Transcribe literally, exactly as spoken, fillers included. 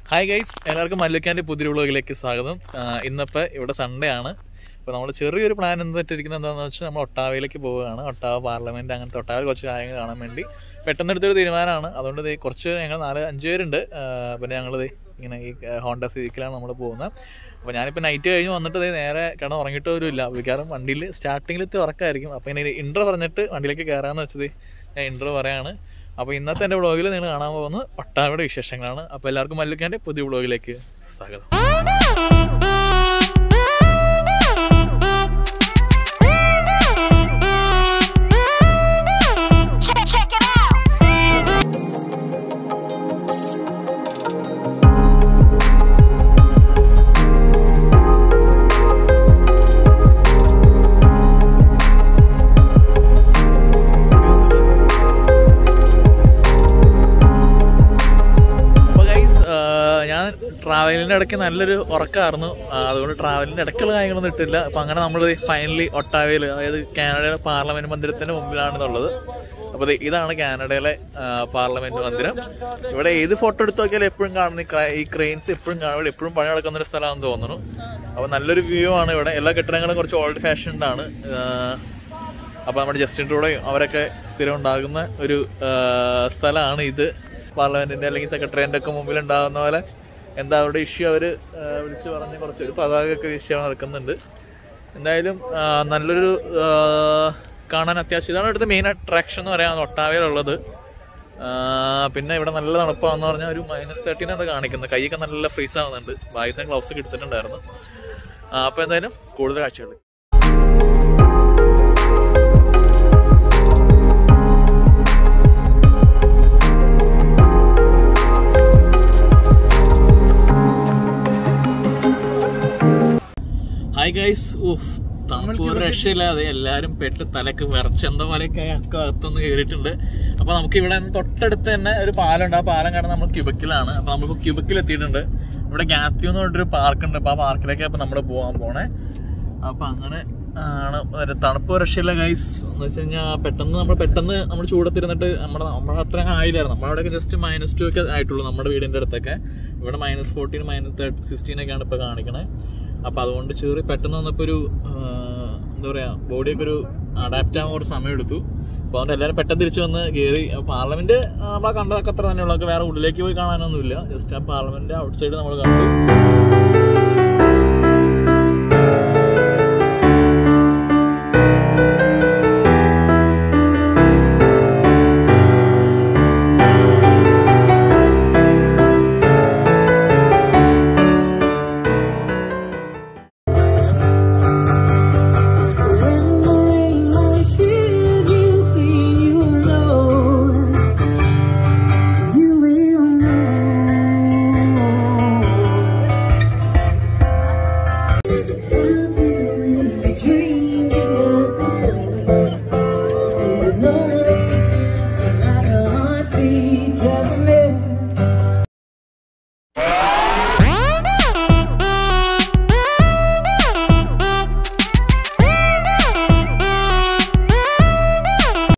Hi guys, എല്ലാവർക്കും മല്ലുക്കാൻ്റെ പുതിയ വ്ളോഗിലേക്ക് സ്വാഗതം. ഇന്നിപ്പോൾ ഇവിടെ സൺഡേ ആണ്. അപ്പോൾ നമ്മൾ ചെറിയൊരു പ്ലാൻ എന്തിട്ടിരിക്കുന്നത് എന്താണെന്ന് വെച്ചാൽ നമ്മൾ ഒട്ടാവയിലേക്ക് പോവുകയാണ്. ഒട്ടാവ പാർലമെൻറ്റ് അങ്ങനത്തെ ഒട്ടാവയിൽ കുറച്ച് കാര്യങ്ങൾ കാണാൻ വേണ്ടി പെട്ടെന്ന് എടുത്തൊരു തീരുമാനമാണ്. അതുകൊണ്ട് ഇത് കുറച്ച് ഞങ്ങൾ നാല് അഞ്ച് പേരുണ്ട്. പിന്നെ ഞങ്ങളിത് ഇങ്ങനെ ഈ ഹോണ്ട സിവിക്കിലാണ് നമ്മൾ പോകുന്നത്. അപ്പോൾ ഞാനിപ്പോൾ നൈറ്റ് കഴിഞ്ഞ് വന്നിട്ട് ഇത് നേരെ കിടന്ന് ഉറങ്ങിയിട്ട് പോലും ഇല്ല. കാരണം വണ്ടിയിൽ സ്റ്റാർട്ടിങ്ങിലെത്തി ഉറക്കമായിരിക്കും. അപ്പോൾ ഇങ്ങനെ ഇൻട്രോ പറഞ്ഞിട്ട് വണ്ടിയിലേക്ക് കയറാമെന്ന് വെച്ചത് ഞാൻ ഇൻട്രോ പറയാണ്. അപ്പോൾ ഇന്നത്തെ എൻ്റെ വ്ളോഗിൽ നിങ്ങൾ കാണാൻ പോകുന്നത് ഒട്ടാവയുടെ വിശേഷങ്ങളാണ്. അപ്പോൾ എല്ലാവർക്കും മല്ലുക്കാൻ്റെ പുതിയ വ്ളോഗിലേക്ക് സ്വാഗതം. ട്രാവലിൻ്റെ ഇടയ്ക്ക് നല്ലൊരു ഉറക്കമായിരുന്നു. അതുകൊണ്ട് ട്രാവലിൻ്റെ ഇടയ്ക്കുള്ള കാര്യങ്ങളൊന്നും ഇട്ടില്ല. അപ്പോൾ അങ്ങനെ നമ്മൾ ഫൈനലി ഒട്ടാവയിൽ, അതായത് കാനഡയിലെ പാർലമെൻറ്റ് മന്ദിരത്തിൻ്റെ മുമ്പിലാണെന്നുള്ളത്. അപ്പോൾ ഇതാണ് കാനഡയിലെ പാർലമെൻറ്റ് മന്ദിരം. ഇവിടെ ഏത് ഫോട്ടോ എടുത്ത് നോക്കിയാലും എപ്പോഴും കാണുന്ന ഈ ക്രെയിൻസ് എപ്പോഴും കാണും. ഇവിടെ എപ്പോഴും പണി നടക്കുന്നൊരു സ്ഥലമാണെന്ന് തോന്നുന്നു. അപ്പോൾ നല്ലൊരു വ്യൂ ആണ് ഇവിടെ. എല്ലാ കെട്ടിടങ്ങളും കുറച്ച് ഓൾഡ് ഫാഷൻഡാണ്. അപ്പോൾ നമ്മുടെ ജസ്റ്റിൻ ട്രൂഡോയും അവരൊക്കെ സ്ഥിരം ഉണ്ടാകുന്ന ഒരു സ്ഥലമാണ് ഇത്. പാർലമെൻറ്റിൻ്റെ അല്ലെങ്കിൽ സെക്രട്ടറിയേൻ്റെ ഒക്കെ മുമ്പിൽ ഉണ്ടാകുന്ന പോലെ എന്താ അവരുടെ ഇഷ്യൂ അവർ വിളിച്ച് പറഞ്ഞ് കുറച്ചൊരു പതാകയൊക്കെ വിഷയം നടക്കുന്നുണ്ട്. എന്തായാലും നല്ലൊരു കാണാൻ അത്യാവശ്യം ഇതാണ് ഇവിടുത്തെ മെയിൻ അട്രാക്ഷൻ എന്ന് പറയാൻ ഒട്ടാവയിലുള്ളത്. പിന്നെ ഇവിടെ നല്ല തണുപ്പാന്ന് പറഞ്ഞാൽ ഒരു മൈനസ് തേർട്ടീനത് കാണിക്കുന്നത്. കൈയൊക്കെ നല്ല ഫ്രീസ് ആവുന്നുണ്ട്. ബാഗിൽ ഗ്ലൗസ് ഒക്കെ എടുത്തിട്ടുണ്ടായിരുന്നു. അപ്പോൾ എന്തായാലും കൂടുതൽ കാഴ്ചകൾ. ഹായ് ഗൈസ്, ഓഫ് തണുപ്പ് ഒരു രക്ഷയില്ലാതെ എല്ലാവരും പെട്ട് തലക്ക് വിറച്ചെന്ത പോലെയൊക്കെ അകത്തൊന്ന് കയറിയിട്ടുണ്ട്. അപ്പോൾ നമുക്ക് ഇവിടെ തൊട്ടടുത്ത് തന്നെ ഒരു പാലമുണ്ട്. ആ പാലം കാണാൻ നമ്മൾ ക്യൂബക്കിലാണ്. അപ്പോൾ നമ്മളിപ്പോൾ ക്യൂബക്കിൽ എത്തിയിട്ടുണ്ട്. ഇവിടെ ഗാത്യു എന്ന് പറഞ്ഞിട്ടൊരു പാർക്കുണ്ട്. അപ്പോൾ ആ പാർക്കിലേക്ക് അപ്പോൾ നമ്മൾ പോകാൻ പോണേ. അപ്പോൾ അങ്ങനെ ആണ്. ഒരു തണുപ്പ് രക്ഷയില്ല ഗൈസ്. എന്ന് വെച്ച് കഴിഞ്ഞാൽ പെട്ടെന്ന് നമ്മൾ പെട്ടെന്ന് നമ്മൾ ചൂടത്തിരുന്നിട്ട് നമ്മുടെ നമ്മുടെ അത്രയും ആയില്ലായിരുന്നു. നമ്മളവിടെയൊക്കെ ജസ്റ്റ് മൈനസ് ടു ഒക്കെ ആയിട്ടുള്ളൂ നമ്മുടെ വീടിൻ്റെ അടുത്തൊക്കെ. ഇവിടെ മൈനസ് ഫോർട്ടീൻ മൈനസ് തേർട്ടി സിക്സ്റ്റീനൊക്കെയാണ് ഇപ്പോൾ കാണിക്കണേ. അപ്പോൾ അതുകൊണ്ട് ചെറിയ പെട്ടെന്ന് വന്നപ്പോൾ ഒരു എന്താ പറയുക, ബോഡിയൊക്കെ ഒരു അഡാപ്റ്റ് ആകാൻ കുറച്ച് സമയം എടുത്തു. അപ്പോൾ അതുകൊണ്ട് എല്ലാവരും പെട്ടെന്ന് തിരിച്ച് വന്ന് കയറി. പാർലമെൻറ്റ് നമ്മളെ കണ്ടതൊക്കെ അത്ര തന്നെയുള്ളൂ. വേറെ ഉള്ളിലേക്ക് പോയി കാണാനൊന്നുമില്ല. ജസ്റ്റ് ആ പാർലമെൻറ്റ് ഔട്ട് സൈഡ് നമ്മൾ കണ്ടു.